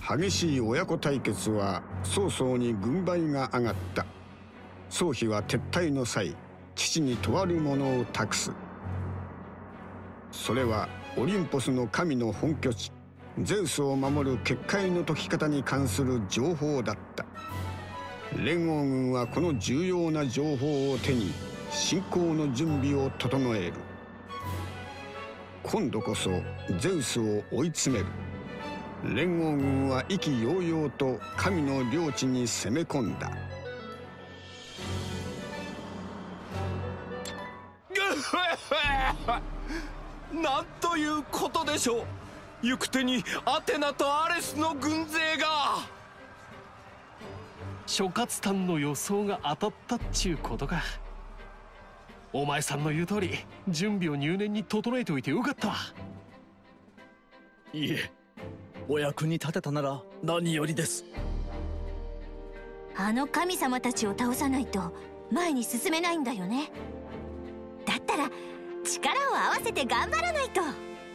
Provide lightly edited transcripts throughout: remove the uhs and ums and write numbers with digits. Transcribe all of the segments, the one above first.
激しい親子対決は曹操に軍配が上がった。曹丕は撤退の際、父にとあるものを託す。それはオリンポスの神の本拠地ゼウスを守る結界の解き方に関する情報だった。連合軍はこの重要な情報を手に侵攻の準備を整える。今度こそゼウスを追い詰める。連合軍は意気揚々と神の領地に攻め込んだ。 なんということでしょう。行く手にアテナとアレスの軍勢が。 諸葛丹の予想が当たったっちゅうことか。お前さんの言う通り準備を入念に整えておいてよかったわ。 いえ、お役に立てたなら何よりです。 あの神様たちを倒さないと前に進めないんだよね。だったら力を合わせて頑張らないと。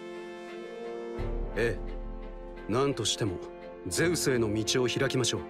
ええ、何としてもゼウスへの道を開きましょう。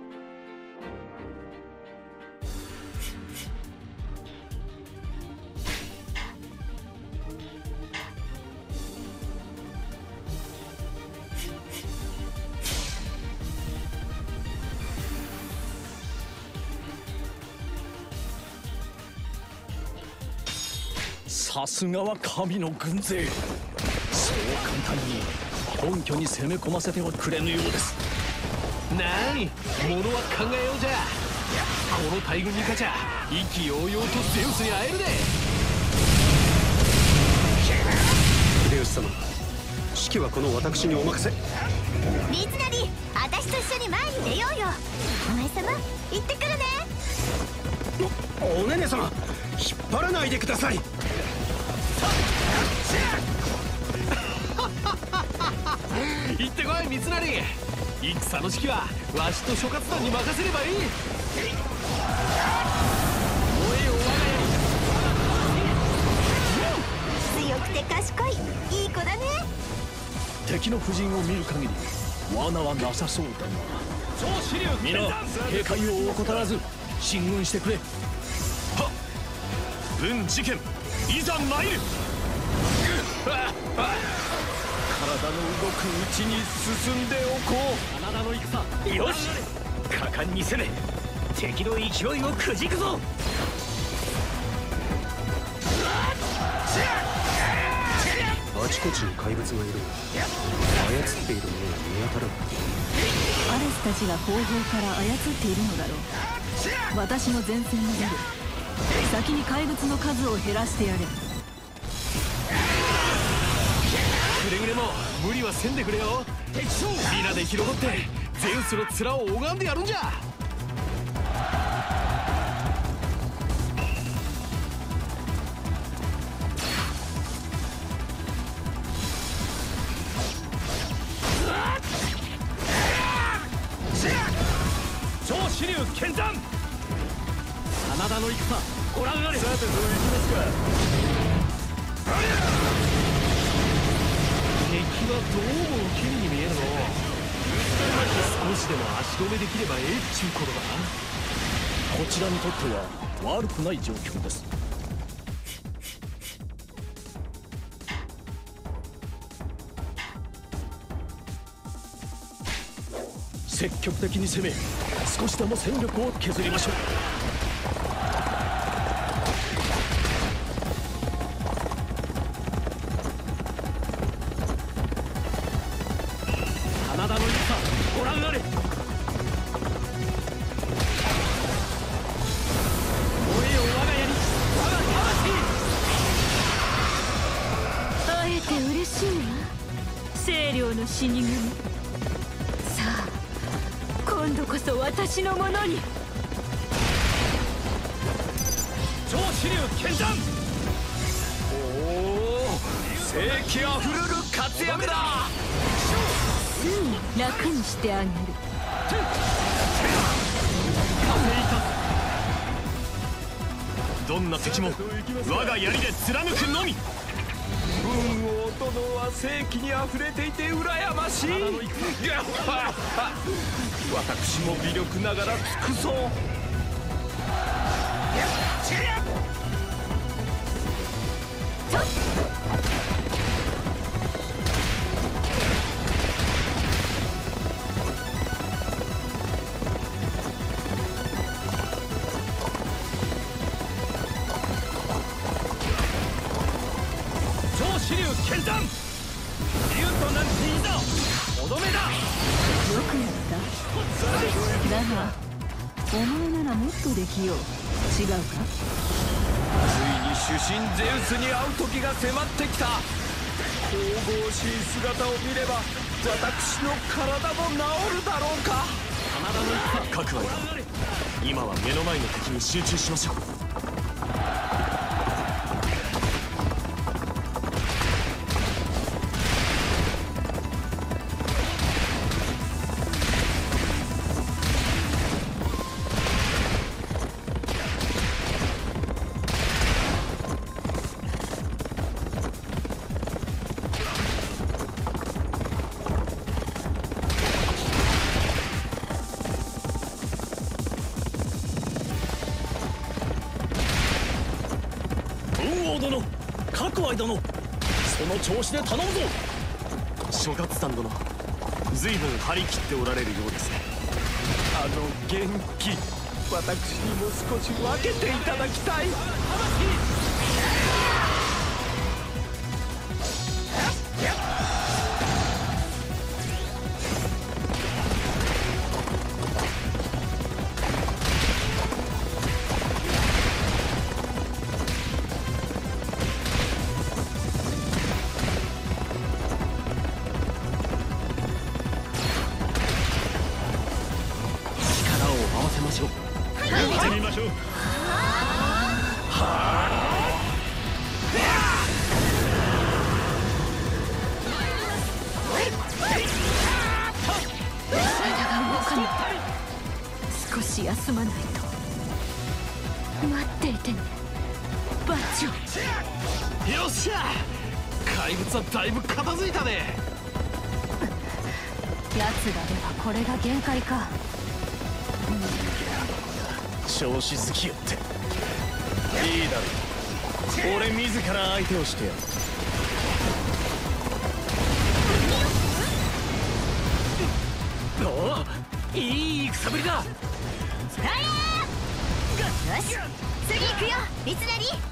さすがは神の軍勢。そう簡単に本拠に攻め込ませてはくれぬようです。 なに、物は考えようじゃ。この大軍に勝ちゃ意気揚々とゼウスに会えるで。 秀吉様、指揮はこの私にお任せ。 三成、私と一緒に前に出ようよ。お前様、行ってくるね。 おねね様、引っ張らないでください。 行ってこい三成。戦の指揮はわしと諸葛丹に任せればいい。燃えよ我が強くて賢い、いい子だね。 敵の布陣を見る限り罠はなさそうだが、皆警戒を怠らず進軍してくれ。はっ、 文事件いざ参る。体の動くうちに進んでおこう。 真田の戦、 よし、果敢に攻め敵の勢いをくじくぞ。 あちこちに怪物がいる。操っているものが見当たらない。 アレスたちが後方から操っているのだろう。私の前線に出る。先に怪物の数を減らしてやれ。 くれぐれも無理はせんでくれよ。皆で広がってゼウスの面を拝んでやるんじゃ。 超支流剣山。 真田の戦、ご覧あれ。 さてと行きますか。 敵はどうも受け身に見えるの。少しでも足止めできればええっちゅうことだな。 こちらにとっては悪くない状況です。積極的に攻め、少しでも戦力を削りましょう。 真田の戦、ご覧あれ。 会えて嬉しいわ、清涼の死に組。さあ今度こそ私のものに。 超支流剣山。おお、正気あふれる活躍だ。 すぐ楽にしてあげる。 どんな敵も我が槍で貫くのみ。運を殿は正気にあふれていて羨ましい。私も微力ながら尽くそう。剣山竜となるいざとどめだ。 よくやった。だがお前ならもっとできよう。違うか。 ついに主神ゼウスに会う時が迫ってきた。神々しい姿を見れば私の体も治るだろうか。 真田の各愛だ。今は目の前の敵に集中しましょう。殿、各愛殿、その調子で頼むぞ。諸葛さん殿、随分張り切っておられるようですね。 あの元気、私にも少し分けていただきたい。 少し休まないと。待っていてね、バッジョ。 よっしゃ、怪物はだいぶ片付いたね。 奴らではこれが限界か。 調子好きよって。いいだろう、俺自ら相手をしてやる。 おお、いい戦ぶりだ。 よし、次行くよ、三成。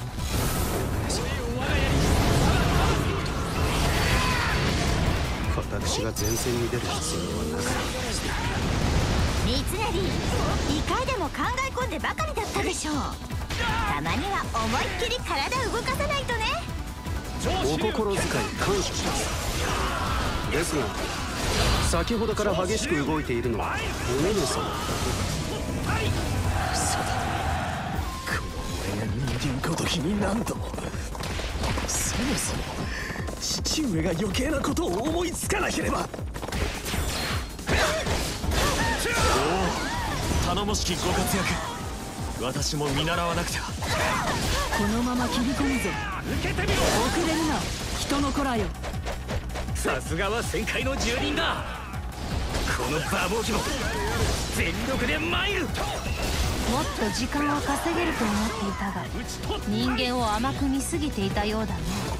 私が前線に出る必要はなかったですね。 三成、2回でも考え込んでばかりだったでしょう。たまには思いっきり体動かさないとね。 お心遣い感謝します。ですが先ほどから激しく動いているのはお姉様。 そうだ、この俺が人間ごときに何度も。そもそも父上が余計なことを思いつかなければ。おお、頼もしきご活躍、私も見習わなくては。 このまま切り込むぞ。 受けてみろ。 遅れるな、人の子らよ。 さすがは旋回の住人だ。この馬防機も全力で参る。 もっと時間を稼げると思っていたが、人間を甘く見すぎていたようだね。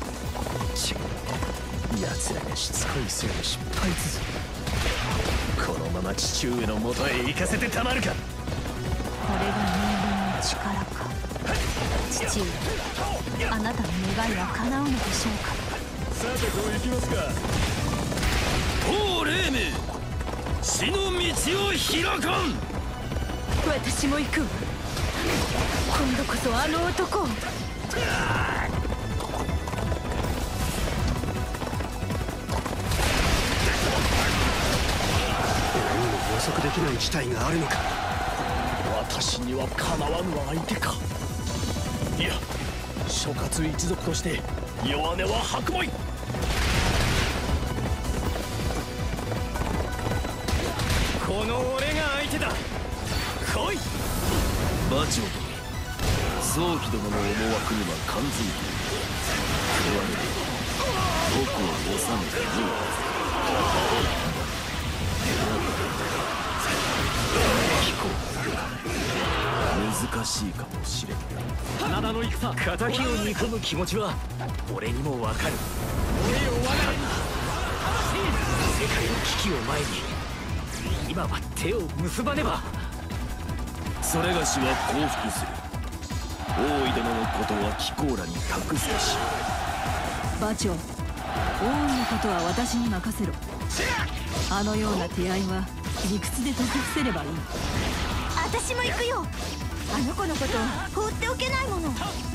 奴らがしつこいせいで失敗続き。このまま父上の元へ行かせてたまるか。 これが人間の力か。父上、あなたの願いは叶うのでしょうか。 さてと行きますか。おう、霊明、死の道を開かん。 私も行く。今度こそあの男を。 予測できない事態があるのか。 私にはかなわぬ相手か。いや、諸葛一族として弱音は吐くまい。 この俺が相手だ。来い。 馬長殿、早期殿の思惑には感づいている。 僕を収めていいはず難しいかもしれん。 真田の戦、 敵を憎む気持ちは俺にもわかる。世界の危機を前に今は手を結ばねば。それがしは降伏する。大井殿のことは貴公らに託すべし。 馬長、王のことは私に任せろ。あのような手合いは理屈で解き伏せればいい。 私も行くよ。あの子のこと放っておけないもの。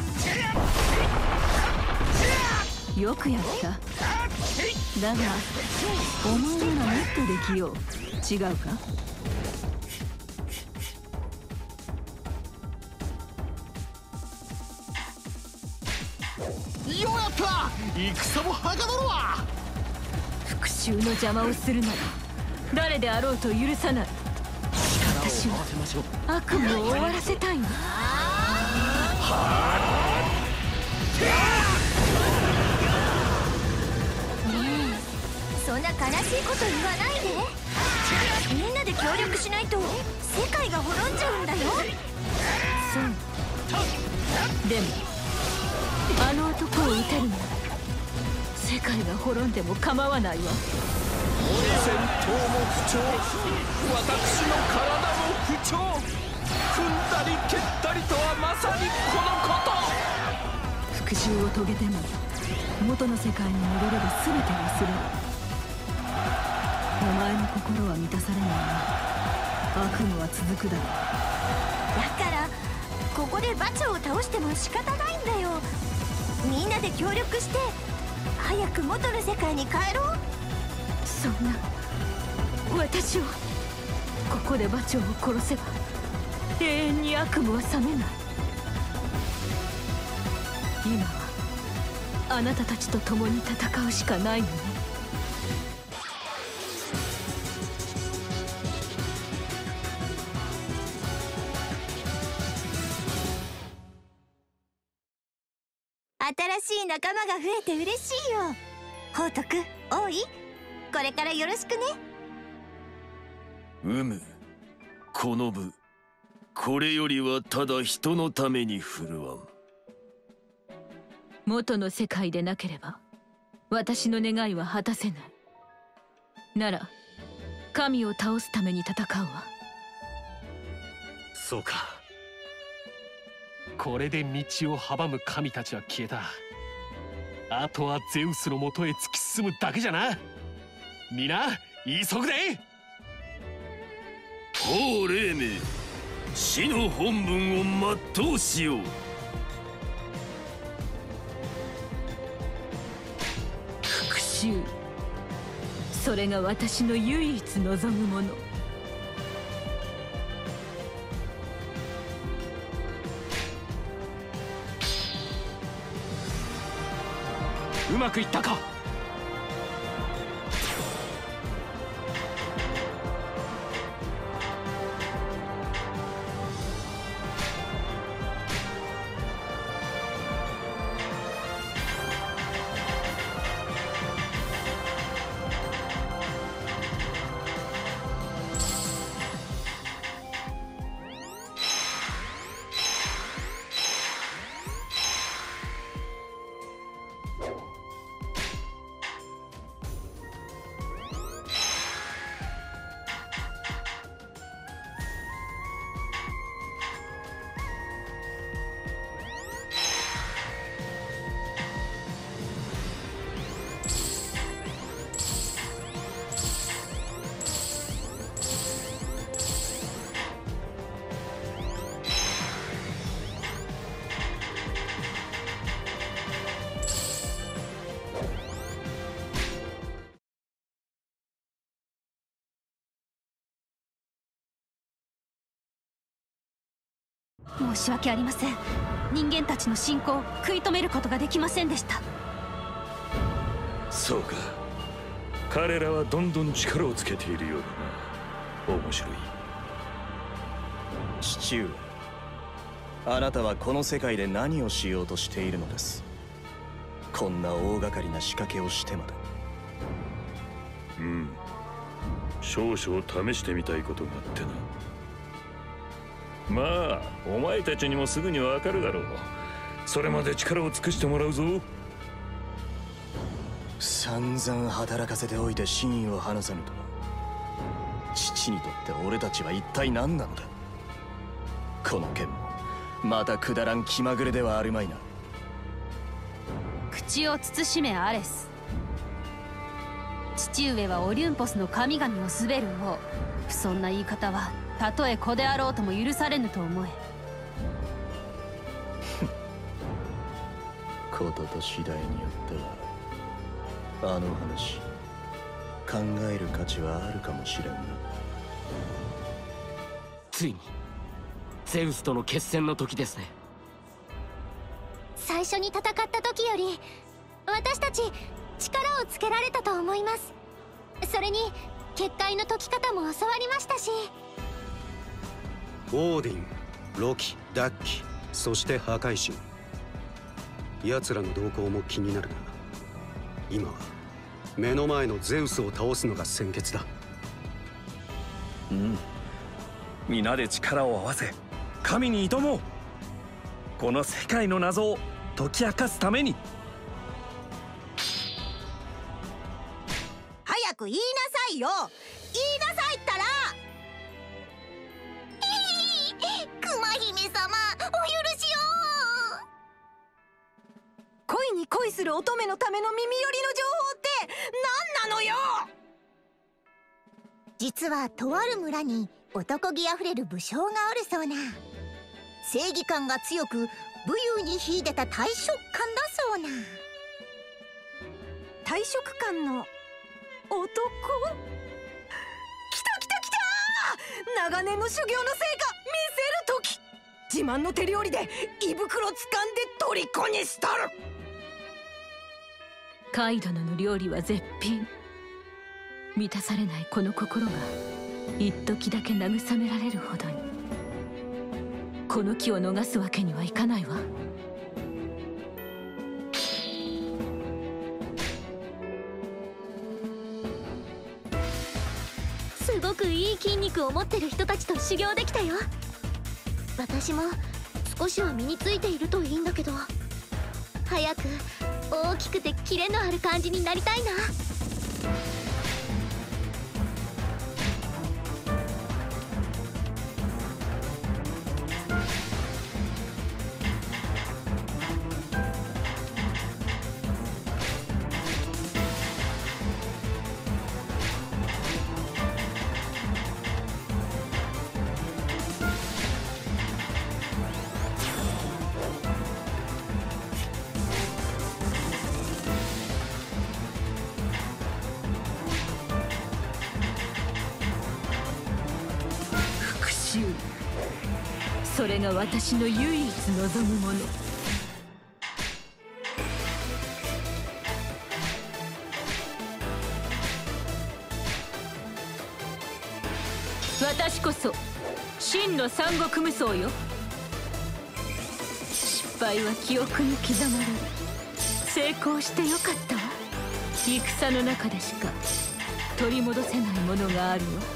よくやった。だがお前ならもっとできよう。違うか？ ようやった。戦もはかどるわ。 復讐の邪魔をするなら誰であろうと許さない。私は悪夢を終わらせたいの。 そんな悲しいこと言わないで。みんなで協力しないと世界が滅んじゃうんだよ。 そう。でもあの男を撃てるなら世界が滅んでも構わないわ。 戦闘も不調、私の体も不調。踏んだり蹴ったりとはまさにこのこと。 復讐を遂げても元の世界に戻れば全て忘れる。お前の心は満たされないが悪夢は続くだろう。 だからここで馬長を倒しても仕方ないんだよ。みんなで協力して早く元の世界に帰ろう。 そんな私をここで馬長を殺せば永遠に悪夢は覚めない。今はあなたたちと共に戦うしかないのね。 新しい仲間が増えて嬉しいよ。宝徳、王位、これからよろしくね。 この部、これよりはただ人のために振るわん。 元の世界でなければ私の願いは果たせない。なら神を倒すために戦うわ。 そうか。 これで道を阻む神たちは消えた。あとはゼウスのもとへ突き進むだけじゃな。皆急ぐで。 おう黎明、死の本分を全うしよう。 復讐、それが私の唯一望むもの。 うまくいったか。 申し訳ありません。人間たちの侵攻を食い止めることができませんでした。 そうか。彼らはどんどん力をつけているようだな。面白い。 父上、あなたはこの世界で何をしようとしているのです？ こんな大掛かりな仕掛けをしてまで。 少々試してみたいことがあってな。まあお前たちにもすぐにわかるだろう。それまで力を尽くしてもらうぞ。 散々働かせておいて真意を話さぬと。父にとって俺たちは一体何なのだ。この件もまたくだらん気まぐれではあるまいな。 口を慎めアレス。父上はオリュンポスの神々を統べる王。そんな言い方はたとえ子であろうとも許されぬと思え。 ことと次第によってはあの話考える価値はあるかもしれんな。 ついにゼウスとの決戦の時ですね。 最初に戦った時より私たち力をつけられたと思います。それに結界の解き方も教わりましたし。 オーディン、ロキ、ダッキ、そして破壊神、奴らの動向も気になるが、今は目の前のゼウスを倒すのが先決だ。 皆で力を合わせ神に挑もう。この世界の謎を解き明かすために。 早く言いなさいよ。言いなさいったら。 熊姫様、お許しを。 恋に恋する乙女のための耳寄りの情報って何なのよ。 実はとある村に男気あふれる武将がおるそうな。正義感が強く武勇に秀でた大食漢だそうな。 大食漢の男。来た来た来た。長年の修行の成果見せる時。自慢の手料理で胃袋掴んで虜にしたる。 カイ殿の料理は絶品。満たされないこの心が一時だけ慰められるほどに。この機を逃すわけにはいかないわ。 すごくいい筋肉を持ってる人たちと修行できたよ。私も少しは身についているといいんだけど、早く大きくてキレのある感じになりたいな。 それが私の唯一望むもの。私こそ真の三国無双よ。失敗は記憶に刻まれる。成功してよかったわ。戦の中でしか取り戻せないものがあるわ。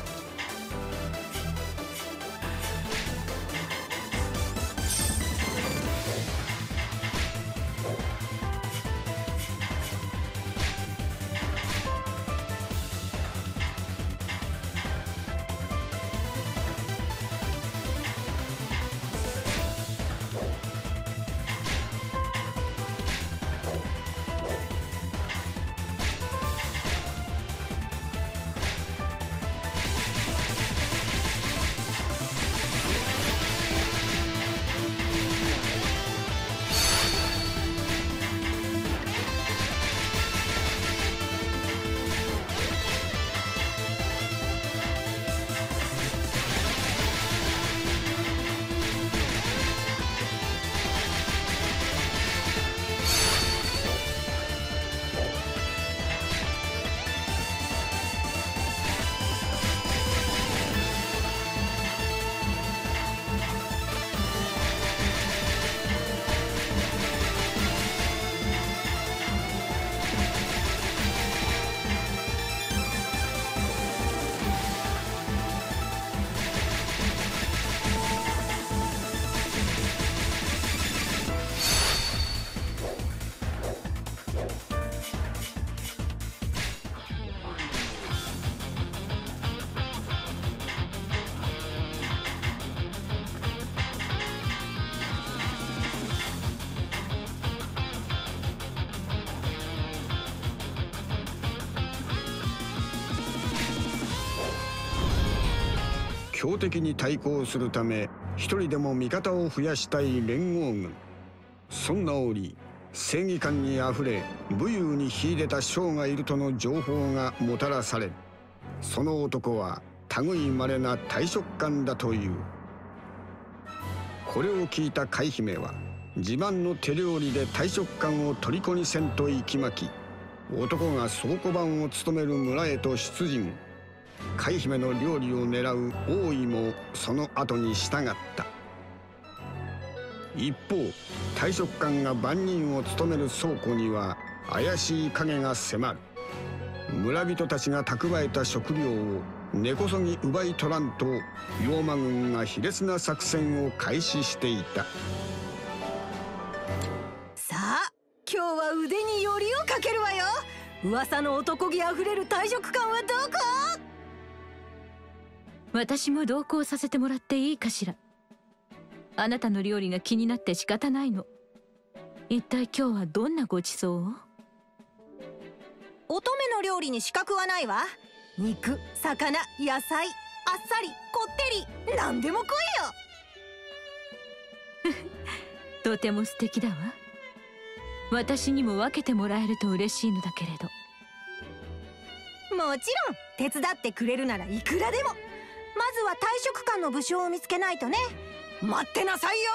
強敵に対抗するため一人でも味方を増やしたい連合軍。そんな折正義感にあふれ武勇に秀でた将がいるとの情報がもたらされる。その男は類いまれな大食漢だという。これを聞いた海姫は自慢の手料理で大食漢を虜にせんと息巻き、男が倉庫番を務める村へと出陣。海姫の料理を狙う王位もその後に従った。一方大食漢が番人を務める倉庫には怪しい影が迫る。村人たちが蓄えた食料を根こそぎ奪い取らんと妖魔軍が卑劣な作戦を開始していた。 さあ今日は腕によりをかけるわよ。噂の男気あふれる大食漢はどこ？ 私も同行させてもらっていいかしら。あなたの料理が気になって仕方ないの。一体今日はどんなごちそうを？ 乙女の料理に資格はないわ。肉、魚、野菜、あっさり、こってり、何でも来いよ。 とても素敵だわ。私にも分けてもらえると嬉しいのだけれど。 もちろん手伝ってくれるならいくらでも。まずは大食漢の武将を見つけないとね。待ってなさいよ。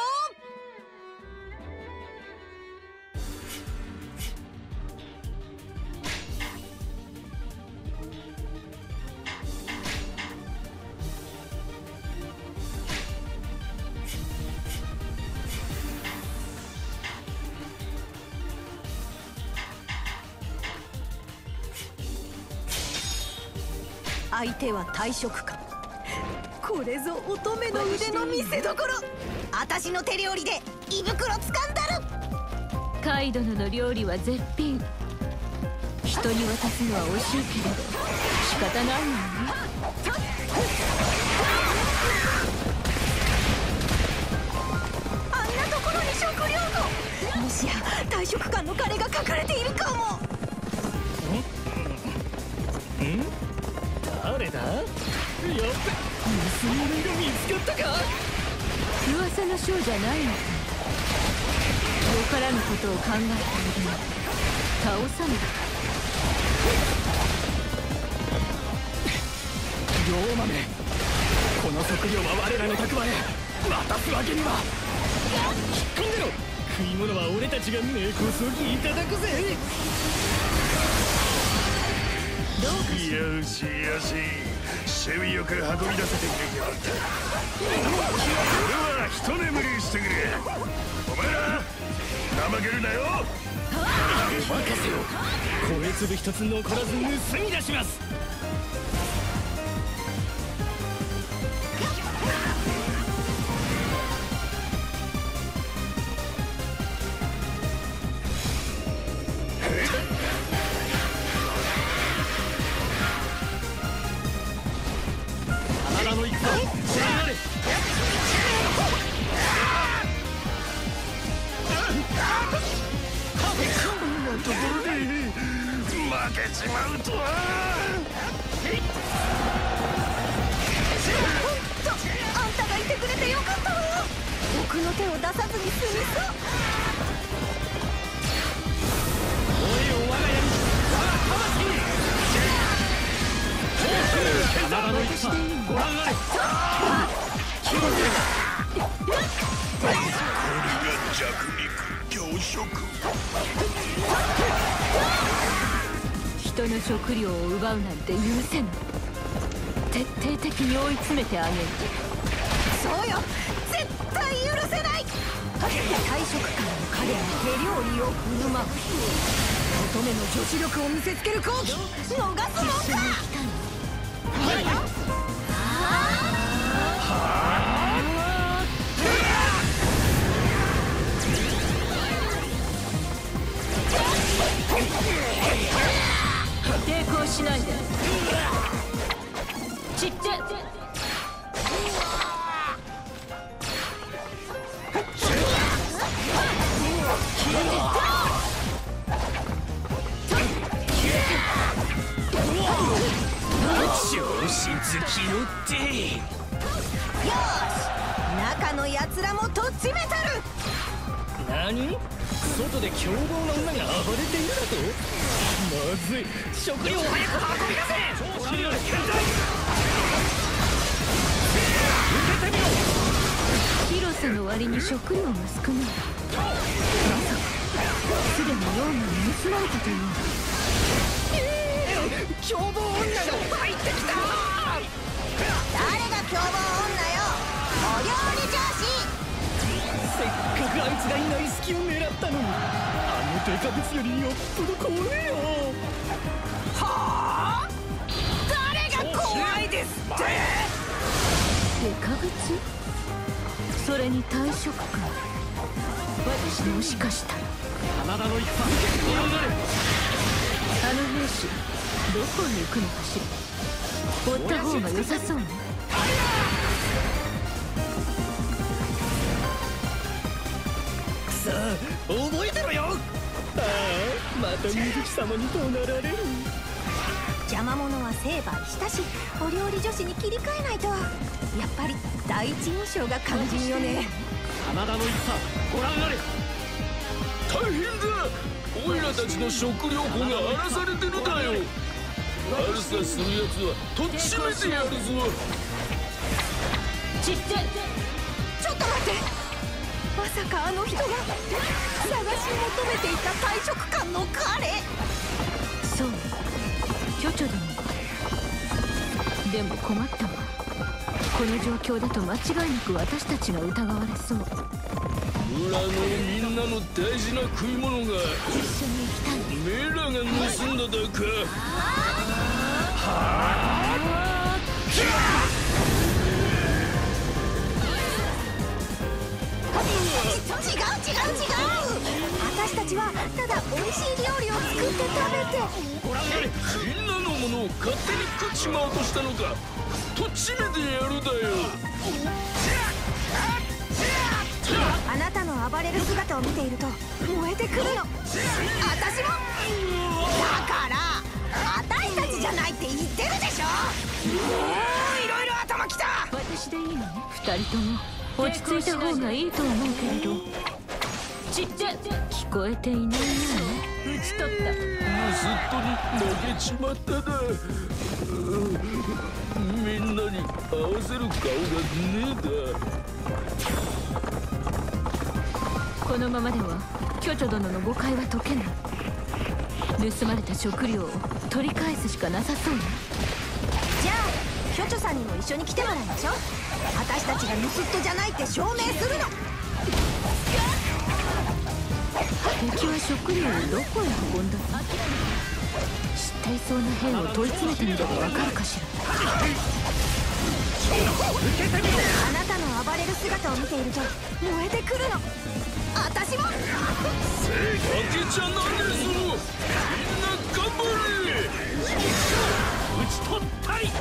相手は大食漢。これぞ乙女の腕の見せ所。私の手料理で胃袋掴んだる。 カイ殿の料理は絶品。人に渡すのは惜しいけれど仕方ないのよね。 あんなところに食料庫。もしや大食漢の金が隠れているかも。 誰だ？やっべ、盗み人が見つかったか？ 噂の将じゃないのか。よからぬことを考えているのに倒さぬ。 妖魔め、この食料は我らの蓄え。渡すわけには。引っ込んでろ。食い物は俺たちが根こそぎいただくぜ。 よしよし、守備よく運び出せてくれてよかった。俺は一眠りしてくれ。お前ら怠けるなよ。 任せろ。米粒一つ残らず盗み出します。 負けちまうとは。 あんたがいてくれてよかったわ。僕の手を出さずに済みそう。 おいを我が家に、我が魂。体の戦、ご覧あれ。 これが弱肉強食。 人の食料を奪うなんて許せぬ。徹底的に追い詰めてあげる。 そうよ、絶対許せない。大食漢の彼に手料理を振る舞う。乙女の女子力を見せつける好機、逃すもんか。 抵抗しないで。散って。 よしずきよって。 よーし、中のやつらもとっちめたる。 何？外で凶暴な女が暴れているだと？まずい、食料を早く運び出せ。調子に乗る。受けてみろ。 広さの割に食料が少ない。まさかすでにヨウムに盗まれたというのだ。 凶暴女が入ってきた。誰が凶暴女よ。お料理女子。 せっかくあいつがいない隙を狙ったのに、あのデカブツよりよっぽど怖えよ。 はあ、誰が怖いですって。 デカブツ？それに退職か。私もしかしたら真田の一派ご覧なれ。 あの兵士どこに行くのかしら。追った方が良さそうね。 さあ覚えてろよ。ああ、また水木様に怒鳴られる。 邪魔者は成敗したし、お料理女子に切り替えないと。やっぱり第一印象が肝心よね。 真田の一派ご覧なれ。 大変だ。オイラたちの食料庫が荒らされてるだよ。悪さするやつはとっちめてやるぞ。 ちっちゃい。 ちょっと待って、まさかあの人が探し求めていた大食漢の彼。 そう、キョチョ殿か。でも困ったわ。この状況だと間違いなく私たちが疑われそう。 村のみんなの大事な食い物が一緒に行きたい。 メラが盗んだだか。 違う。私たちはただ美味しい料理を作って食べて。 ご覧なれ。みんなのものを勝手に食っちまおうとしたのか。とっちめてやるだよ。 あなたの暴れる姿を見ていると燃えてくるの。私も。だから私たちじゃないって言ってるでしょ。いろいろ頭きた。 私でいいのね。二人とも落ち着いた方がいいと思うけれど。ちっちゃい。聞こえていないようね。打ち取った。 盗っ人に投げちまっただ。みんなに合わせる顔がねえだ。 このままではキョチョ殿の誤解は解けない。盗まれた食料を取り返すしかなさそうね。 じゃあキョチョさんにも一緒に来てもらいましょう。私たちが盗っ人じゃないって証明するの。 敵は食料をどこへ運んだの？知っていそうな兵を問い詰めてみればわかるかしら。 あなたの暴れる姿を見ていると燃えてくるの。私も。 負けちゃなんですぞ。みんな頑張れ。 打ち取ったり。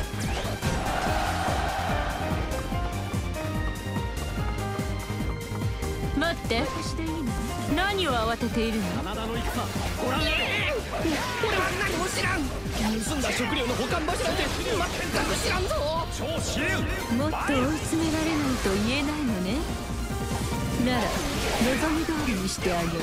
待って、何を慌てているの？ 真田の一派ご覧なれ。 俺は何も知らん。盗んだ食料の保管場所なんて全く知らんぞ。 超司令もっと追い詰められないと言えないのね。なら望み通りにしてあげる。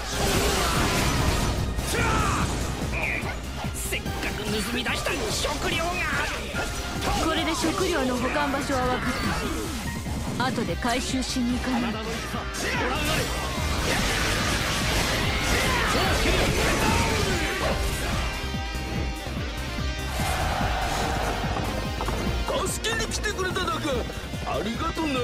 せっかく盗み出した食料が。 これで食料の保管場所は分かった。後で回収しに行かない。 真田の一派ご覧なれ。 助けに来てくれただか。ありがとね。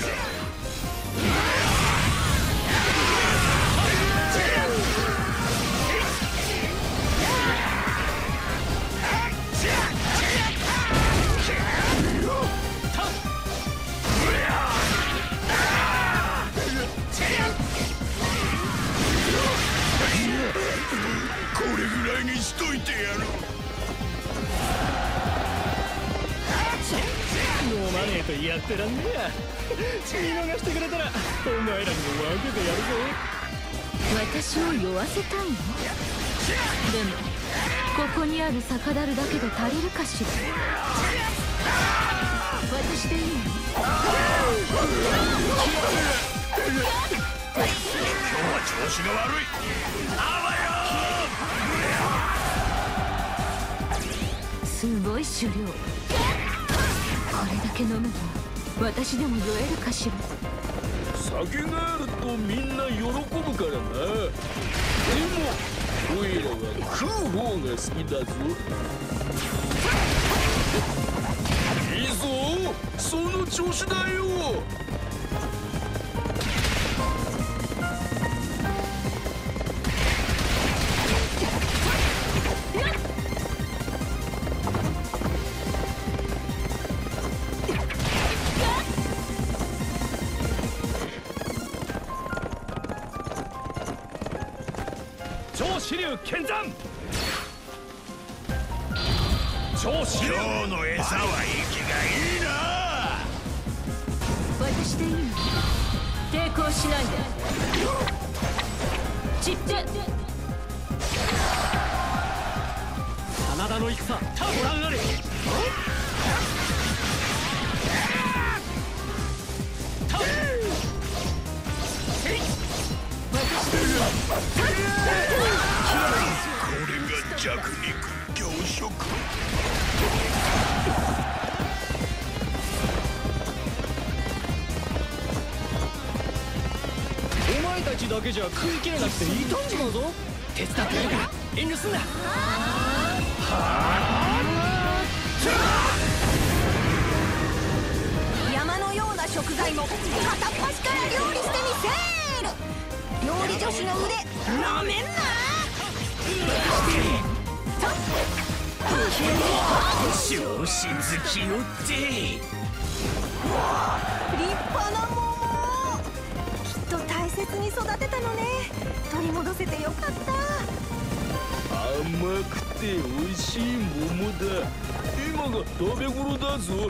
これぐらいにしといてやる。 飲まねえとやってらんねえや。見逃してくれたらお前らにも分けてやるぞ。 私を酔わせたいの？でもここにある酒樽だけで足りるかしら。私でいいの？ 今日は調子が悪い。 すごい酒量。これだけ飲めば私でも酔えるかしら。 酒があるとみんな喜ぶからな。でもおいらは食う方が好きだぞ。いいぞ、その調子だよ。 超支流剣山。超支流。 今日の餌は息がいいな。 私でいいの？抵抗しないで。散って。 真田の戦、ご覧あれ。 これが弱肉強食。 お前たちだけじゃ食い切れなくて傷んじまうぞ。手伝ってやるから遠慮すんな。 山のような食材も片っ端から料理してみせる。料理女子の腕なめんな。 調子好きよって。 立派な桃。きっと大切に育てたのね。取り戻せてよかった。 甘くて美味しい桃だ。今が食べ頃だぞ。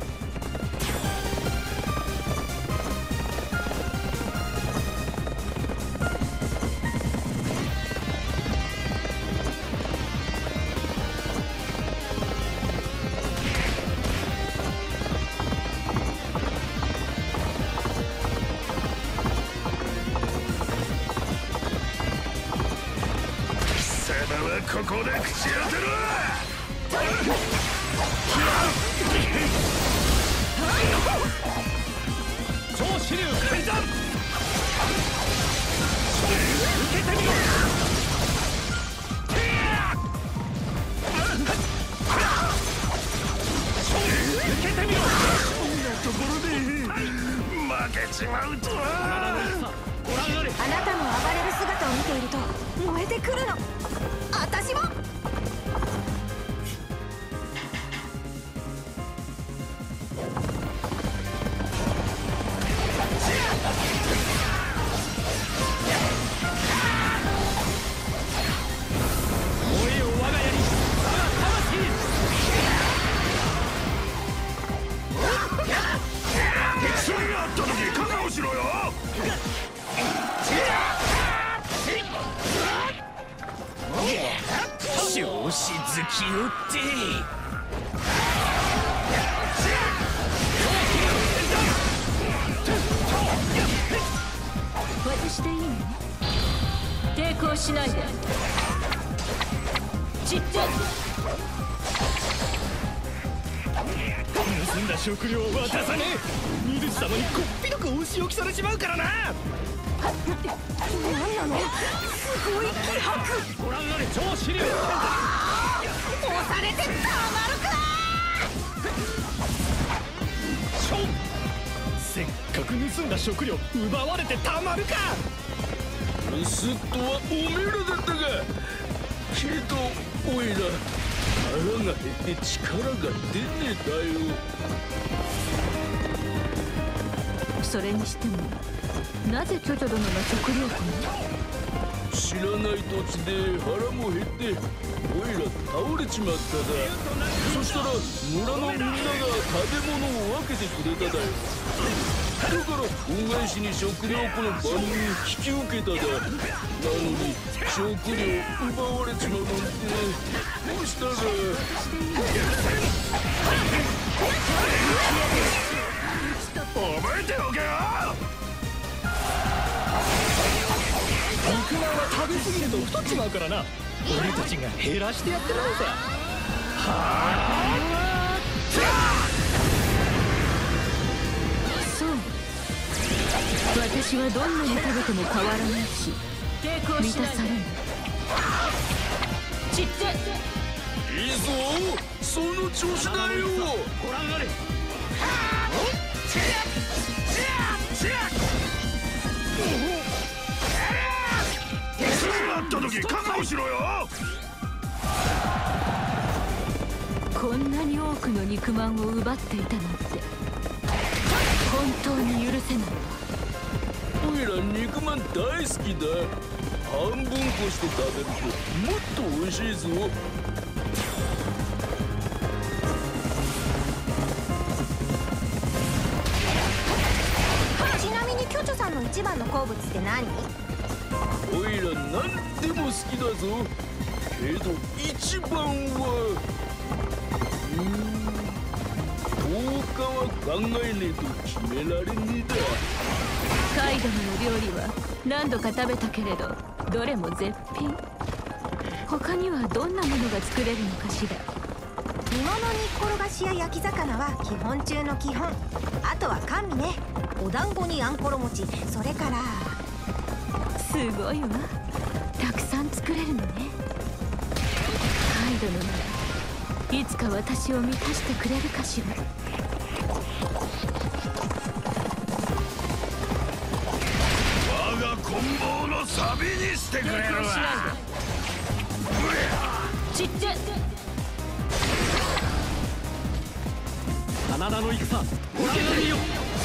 ここで口当てろ。 超支流改ざん。受けてみろ。受けてみろ。 こんなところで負けちまうとは。 あなたの暴れる姿を見ていると燃えてくるの。私も。 調子好きよって。 私でいいの？抵抗しないで。散って。 盗んだ食料を渡さねえ。水地様にこっぴどくお仕置きされちまうからな。 何なの？すごい気迫。 ご覧あれ超支流。 押されてたまるか。 せっかかく盗んだ食料奪われてたまるか。 盗っ人はおめえらだったが、けどおいら腹が減って力が出ねえだよ。 それにしてもなぜ巨女殿が食料庫に？ 知らない土地で腹も減っておいら倒れちまっただ。そしたら村のみんなが食べ物を分けてくれただよ。だから恩返しに食料庫の番人引き受けただ。なのに食料奪われちまうなんてどうしたら。 覚えておけよ。 肉まんは食べ過ぎると太っちまうからな。俺たちが減らしてやってもらうさ。 そう、私はどんなに食べても変わらないし満たされない。 ちっちゃいいいぞ、その調子だよ。 ご覧あれ。 なった時覚悟しろよ。 こんなに多くの肉まんを奪っていたなんて本当に許せないわ。 おいら肉まん大好きだ。半分こして食べるともっと美味しいぞ。 ちなみに巨女さんの一番の好物って何？ おいら何でも好きだぞ。けど一番は10日は考えねえと決められねえだ。 カイドの料理は何度か食べたけれどどれも絶品。他にはどんなものが作れるのかしら。 煮物に転がしや焼き魚は基本中の基本。あとは甘味ね。お団子にあんころ餅、それからすごいわ、たくさん作れるのね。カイドのならいつか私を満たしてくれるかしら。 我が棍棒のサビにしてくれるわ。 ちっちゃい真田の戦、ご覧あれよ。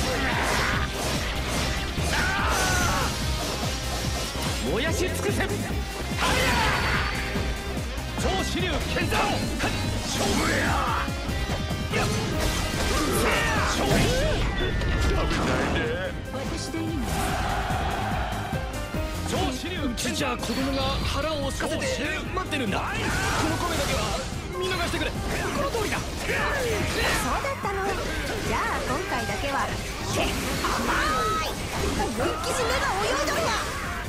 燃やし尽くせ。超支流剣山勝負や。 私でいいの？ 超支流剣じゃ子供が腹を空かせて待ってるんだ。この米だけは見逃してくれ。この通りだ。 そうだったの。じゃあ今回だけは甘い思いっきし目が泳いどるわ。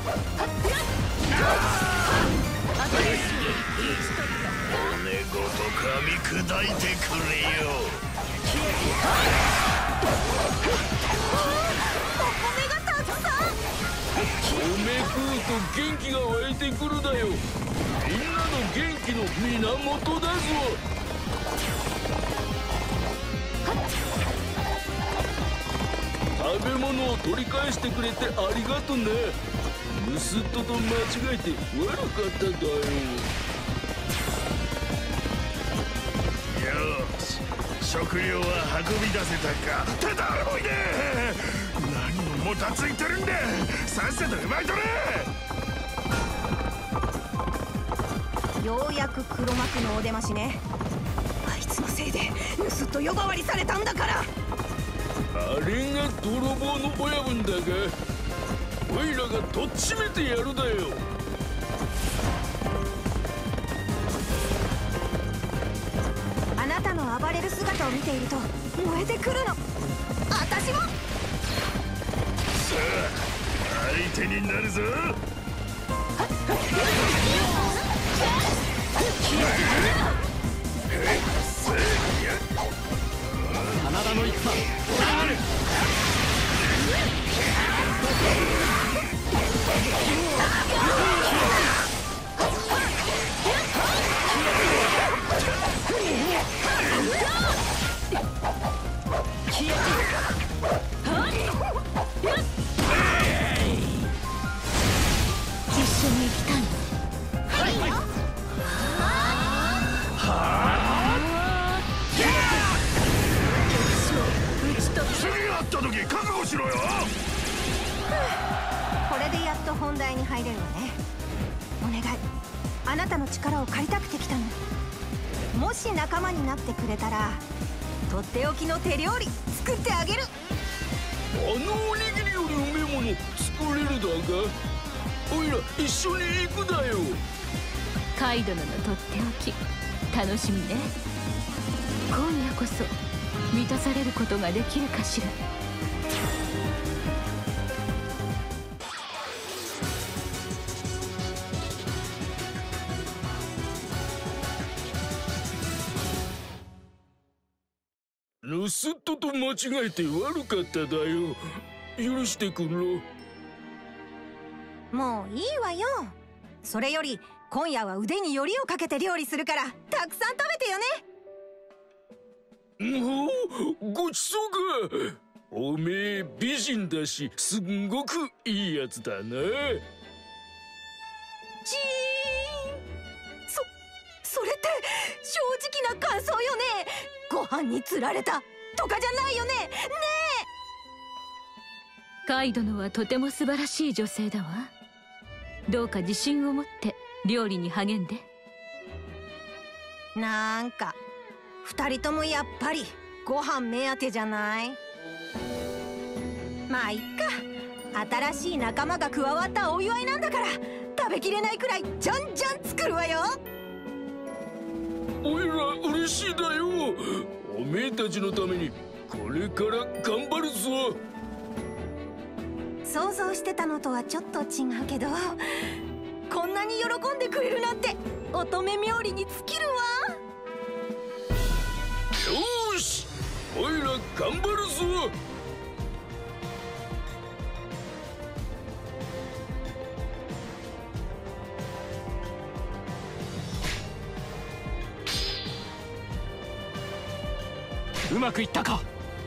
骨ごと噛み砕いてくれよ。 お米がたくさん。 米食うと元気が湧いてくるだよ。みんなの元気の源だぞ。食べ物を取り返してくれてありがとね。盗っ人と間違えて悪かっただよ。 よし、食料は運び出せたか。って誰もいねえ。何ももたついてるんでさっさと奪い取れ。 ようやく黒幕のお出ましね。あいつのせいで盗っ人呼ばわりされたんだから。 あれが泥棒の親分だが、おいらがとっちめてやるだよ。 あなたの暴れる姿を見ていると燃えてくるの。私も。 さあ相手になるぞ。 真田の戦、ご覧ある。 本題に入れるわね。お願い、あなたの力を借りたくて来たの。もし仲間になってくれたらとっておきの手料理作ってあげる。 おにぎりよりうめえもの作れるだが、おいら一緒に行くだよ。 カイ殿のとっておき楽しみね。今夜こそ満たされることができるかしら。 盗人と間違えて悪かっただよ。許してくろ。 もういいわよ。それより今夜は腕によりをかけて料理するからたくさん食べてよね。 もうごちそうか。おめえ美人だしすんごくいいやつだな。 チーン。それって正直な感想よね。ご飯に釣られたとかじゃないよね。ねえ。カイ殿はとても素晴らしい女性だわ。どうか自信を持って料理に励んで。 なんか2人ともやっぱりご飯目当てじゃない。まあいっか、新しい仲間が加わったお祝いなんだから食べきれないくらいじゃんじゃん作るわよ。 おいら嬉しいだよ。おめえたちのためにこれから頑張るぞ。 想像してたのとはちょっと違うけど、こんなに喜んでくれるなんて乙女冥利に尽きるわ。 よし、おいら頑張るぞ。 うまくいったか。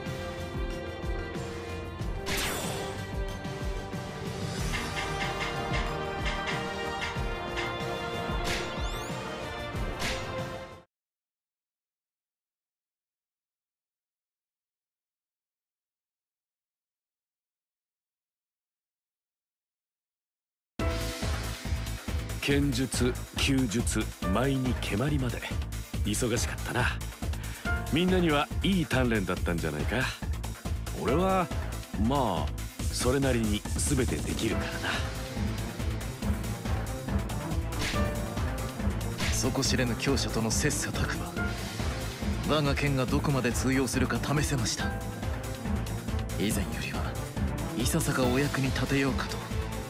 剣術、弓術、舞に蹴鞠まで忙しかったな。みんなにはいい鍛錬だったんじゃないか。俺はまあそれなりに全てできるからな。 底知れぬ強者との切磋琢磨、我が剣がどこまで通用するか試せました。以前よりはいささかお役に立てようかと。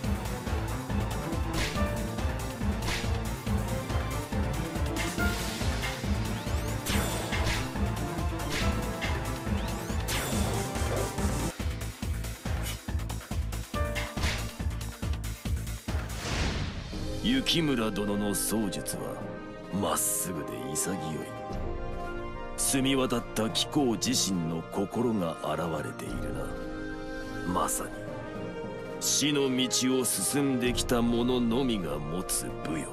雪村殿の槍術はまっすぐで潔い。澄み渡った貴公自身の心が現れているな。まさに死の道を進んできた者のみが持つ武よ。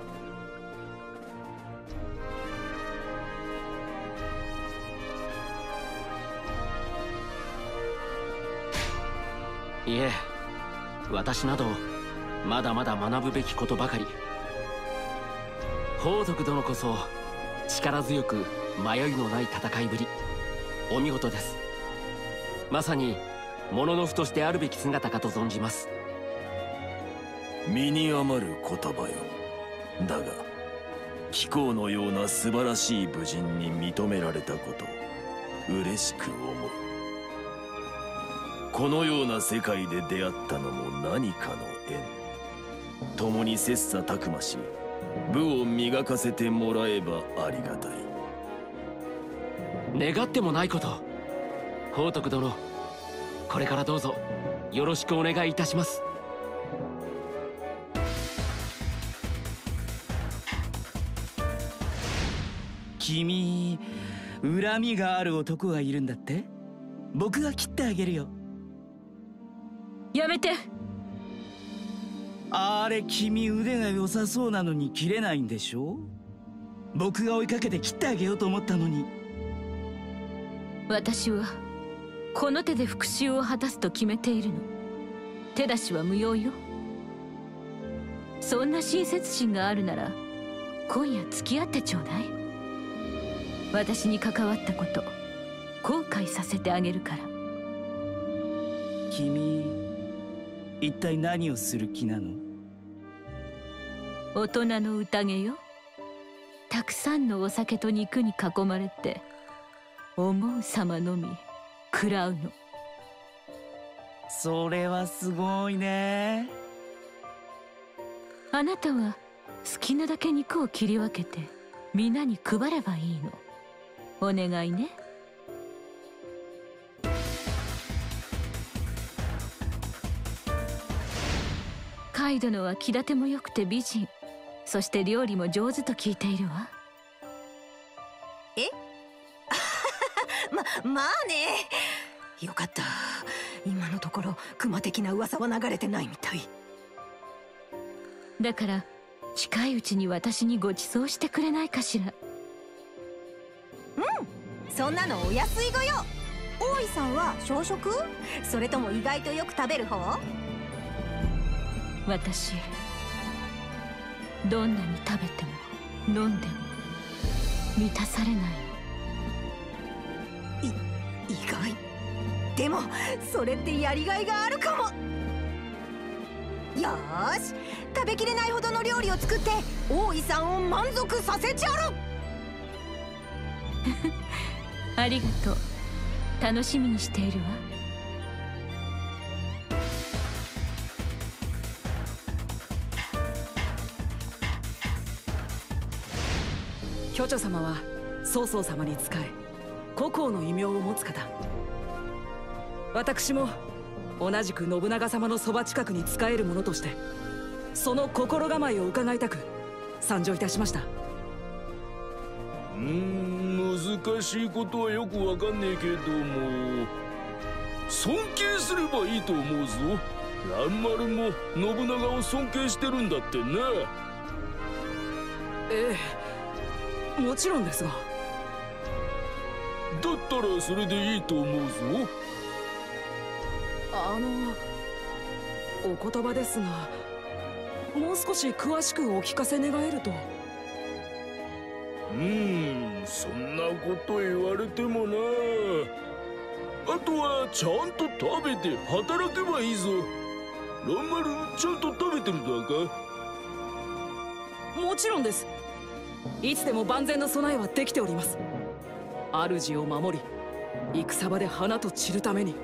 いえ、私などまだまだ学ぶべきことばかり。宝徳殿こそ力強く迷いのない戦いぶり、お見事です。まさに物のふとしてあるべき姿かと存じます。 身に余る言葉よ。だが貴公のような素晴らしい武人に認められたこと嬉しく思う。このような世界で出会ったのも何かの縁。共に切磋琢磨し武を磨かせてもらえばありがたい。 願ってもないこと。宝徳殿、これからどうぞよろしくお願いいたします。 君、恨みがある男がいるんだって？僕が切ってあげるよ。 やめて。 あれ、君腕が良さそうなのに切れないんでしょ？僕が追いかけて切ってあげようと思ったのに。 私はこの手で復讐を果たすと決めているの。手出しは無用よ。 そんな親切心があるなら今夜付き合ってちょうだい。私に関わったこと後悔させてあげるから。 君一体何をする気なの？ 大人の宴よ。たくさんのお酒と肉に囲まれて思う様のみ食らうの。 それはすごいね。 あなたは好きなだけ肉を切り分けて皆に配ればいいの。お願いね。カイ殿は気立ても良くて美人、そして料理も上手と聞いているわ。 えまあね。よかった。今のところ熊的な噂は流れてないみたい。 だから近いうちに私にご馳走してくれないかしら。 うん、そんなのお安いご用。大井さんは小食？それとも意外とよく食べる方？ 私どんなに食べても飲んでも満たされない。 意外。でもそれってやりがいがあるかも。よーし、食べきれないほどの料理を作って大井さんを満足させちゃろ。 ありがとう。楽しみにしているわ。 巨著様は曹操様に仕え孤高の異名を持つ方。私も同じく信長様のそば近くに仕える者としてその心構えを伺いたく参上いたしました。 難しいことはよくわかんねえけども尊敬すればいいと思うぞ。蘭丸も信長を尊敬してるんだってね。 ええ、もちろんですが。 だったらそれでいいと思うぞ。 お言葉ですがもう少し詳しくお聞かせ願えると。 そんなこと言われてもな。あとはちゃんと食べて働けばいいぞ。蘭丸ちゃんと食べてるだか？ もちろんです。いつでも万全の備えはできております。主を守り戦場で花と散るために。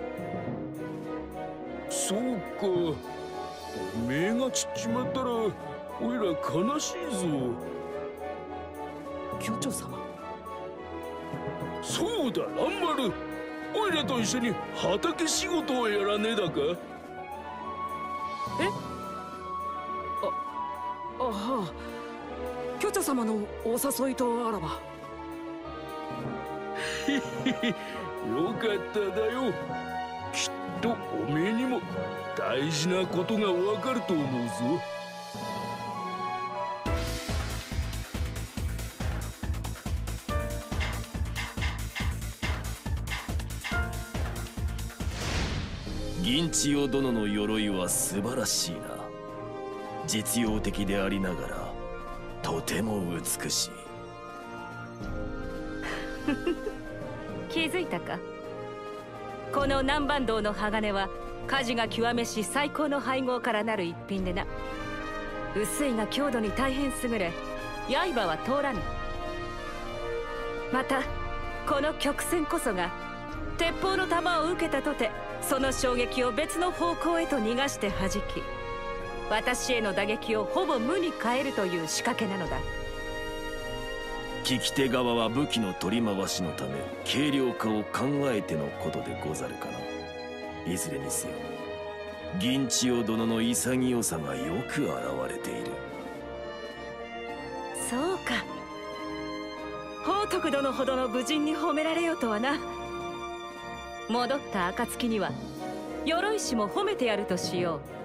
そうか。おめえが散っちまったらおいら悲しいぞ。 巨著様。 そうだ蘭丸、おいらと一緒に畑仕事をやらねえだか？ え？はあ。巨著様のお誘いとあらば。 よかっただよ。きっとおめえにも大事なことがわかると思うぞ。 銀千代殿の鎧は素晴らしいな。実用的でありながらとても美しい。 気づいたか？この南蛮道の鋼は火事が極めし最高の配合からなる一品でな。薄いが強度に大変優れ刃は通らぬ。またこの曲線こそが鉄砲の弾を受けたとてその衝撃を別の方向へと逃がして弾き私への打撃をほぼ無に変えるという仕掛けなのだ。 利き手側は武器の取り回しのため軽量化を考えてのことでござるかな。いずれにせよ銀千代殿の潔さがよく現れている。 そうか。宝徳殿ほどの武人に褒められようとはな。戻った暁には鎧師も褒めてやるとしよう。